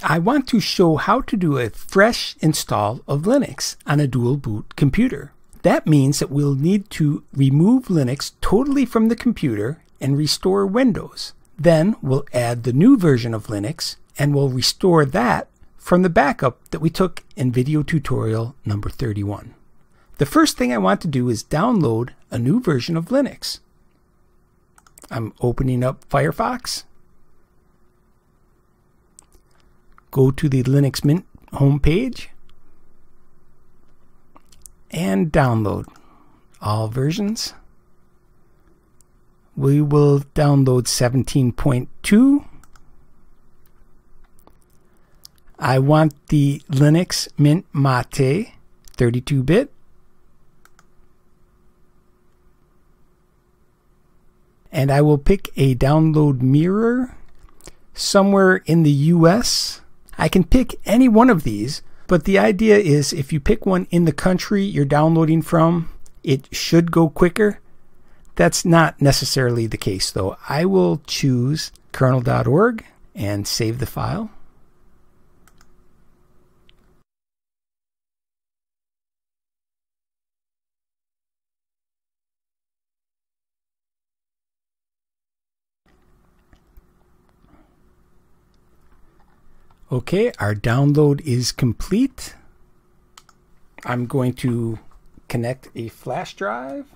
I want to show how to do a fresh install of Linux on a dual boot computer. That means that we'll need to remove Linux totally from the computer and restore Windows. Then we'll add the new version of Linux and we'll restore that from the backup that we took in video tutorial number 31. The first thing I want to do is download a new version of Linux. I'm opening up Firefox. Go to the Linux Mint homepage and download all versions. We will download 17.2. I want the Linux Mint Mate 32-bit. And I will pick a download mirror somewhere in the US. I can pick any one of these, but the idea is if you pick one in the country you're downloading from, it should go quicker. That's not necessarily the case though. I will choose kernel.org and save the file. Okay, our download is complete. I'm going to connect a flash drive.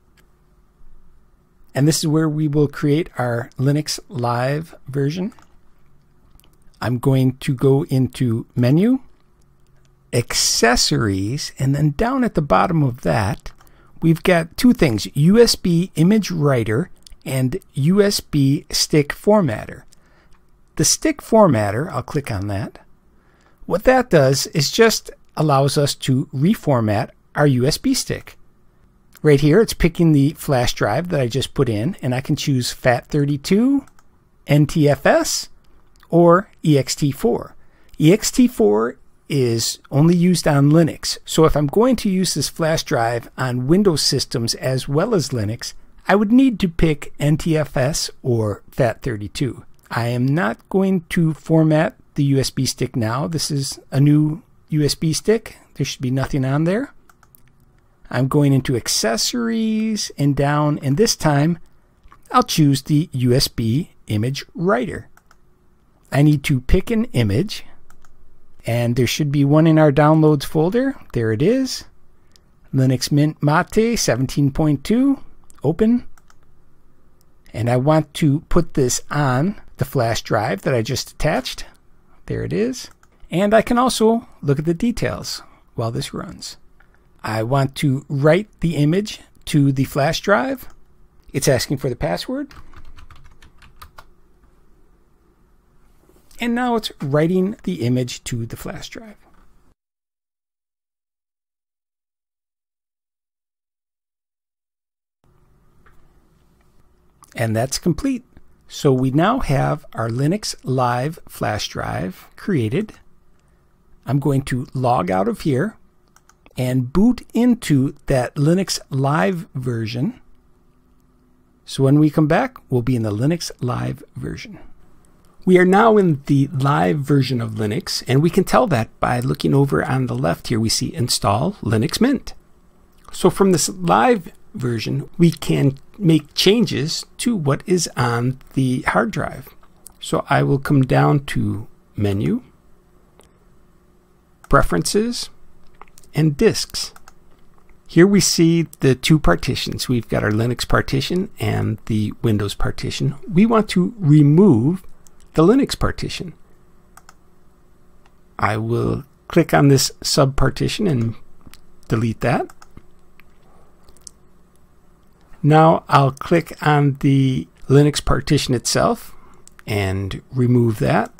And this is where we will create our Linux Live version. I'm going to go into Menu, Accessories, and then down at the bottom of that, we've got two things, USB Image Writer and USB Stick Formatter. The stick formatter, I'll click on that. What that does is just allows us to reformat our USB stick. Right here, it's picking the flash drive that I just put in, and I can choose FAT32, NTFS, or ext4. ext4 is only used on Linux, so if I'm going to use this flash drive on Windows systems as well as Linux, I would need to pick NTFS or FAT32. I am not going to format the USB stick now. This is a new USB stick. There should be nothing on there. I'm going into Accessories and down, and this time I'll choose the USB Image Writer. I need to pick an image, and there should be one in our Downloads folder. There it is. Linux Mint Mate 17.2. Open. And I want to put this on the flash drive that I just attached. There it is. And I can also look at the details while this runs. I want to write the image to the flash drive. It's asking for the password. And now it's writing the image to the flash drive. And that's complete. So we now have our Linux Live flash drive created. I'm going to log out of here and boot into that Linux Live version. So when we come back, we'll be in the Linux Live version. We are now in the live version of Linux, and we can tell that by looking over on the left here. We see Install Linux Mint. So from this live version, we can make changes to what is on the hard drive. So I will come down to Menu, Preferences, and Disks. Here we see the two partitions. We've got our Linux partition and the Windows partition. We want to remove the Linux partition. I will click on this subpartition and delete that. Now I'll click on the Linux partition itself and remove that.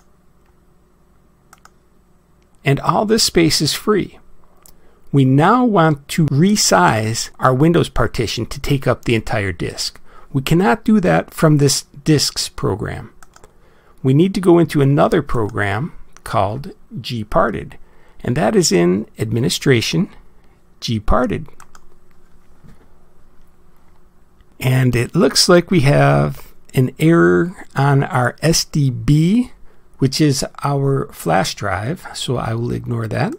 And all this space is free. We now want to resize our Windows partition to take up the entire disk. We cannot do that from this Disks program. We need to go into another program called GParted, and that is in Administration, GParted. And it looks like we have an error on our SDB which is our flash drive, so I will ignore that.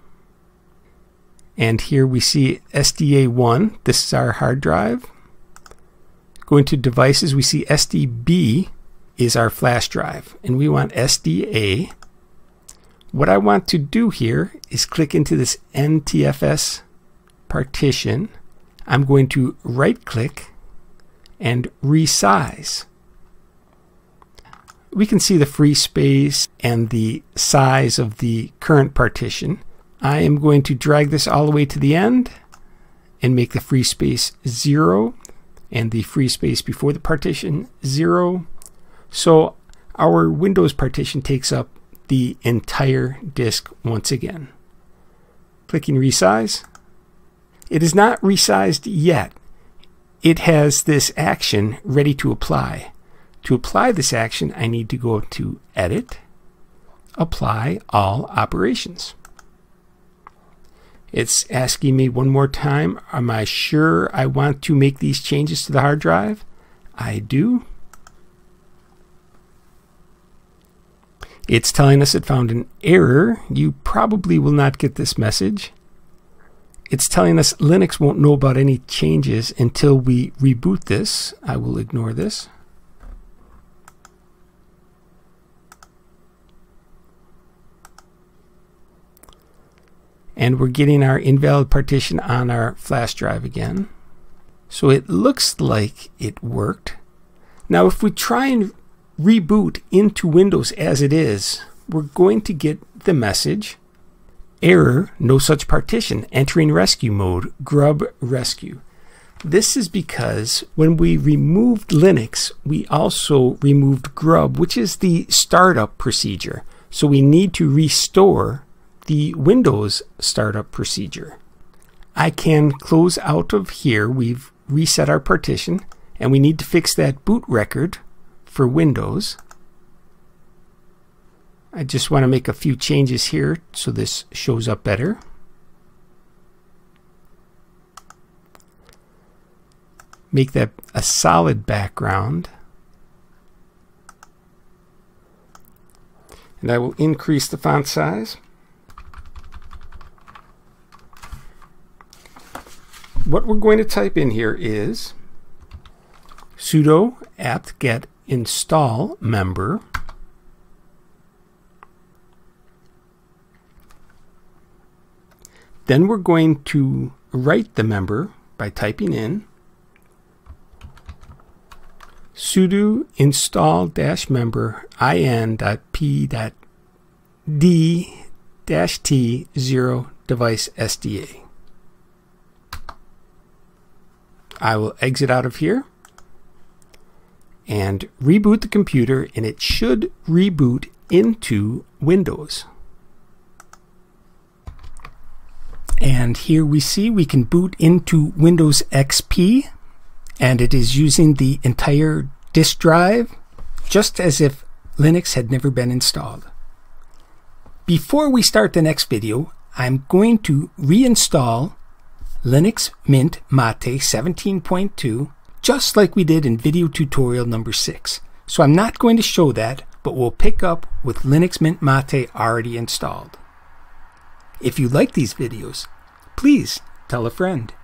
And here we see SDA1, this is our hard drive. Going to devices, we see SDB is our flash drive, and we want SDA. What I want to do here is click into this NTFS partition. I'm going to right click and resize. We can see the free space and the size of the current partition. I am going to drag this all the way to the end and make the free space 0 and the free space before the partition 0. So our Windows partition takes up the entire disk once again. Clicking resize. It is not resized yet. It has this action ready to apply. To apply this action, I need to go to Edit, Apply All Operations. It's asking me one more time, am I sure I want to make these changes to the hard drive? I do. It's telling us it found an error. You probably will not get this message. It's telling us Linux won't know about any changes until we reboot this. I will ignore this. And we're getting our invalid partition on our flash drive again. So it looks like it worked. Now if we try and reboot into Windows as it is, we're going to get the message, error, no such partition, entering rescue mode, GRUB rescue. This is because when we removed Linux, we also removed GRUB, which is the startup procedure. So we need to restore the Windows startup procedure. I can close out of here. We've reset our partition, and we need to fix that boot record for Windows. I just want to make a few changes here so this shows up better. Make that a solid background. And I will increase the font size. What we're going to type in here is sudo apt-get install member . Then we're going to write the member by typing in sudo install-member in.p.d-t0 device SDA. I will exit out of here and reboot the computer, and it should reboot into Windows. And here we see we can boot into Windows XP, and it is using the entire disk drive just as if Linux had never been installed. Before we start the next video, I'm going to reinstall Linux Mint Mate 17.2 just like we did in video tutorial number 6. So I'm not going to show that, but we'll pick up with Linux Mint Mate already installed. If you like these videos, please tell a friend.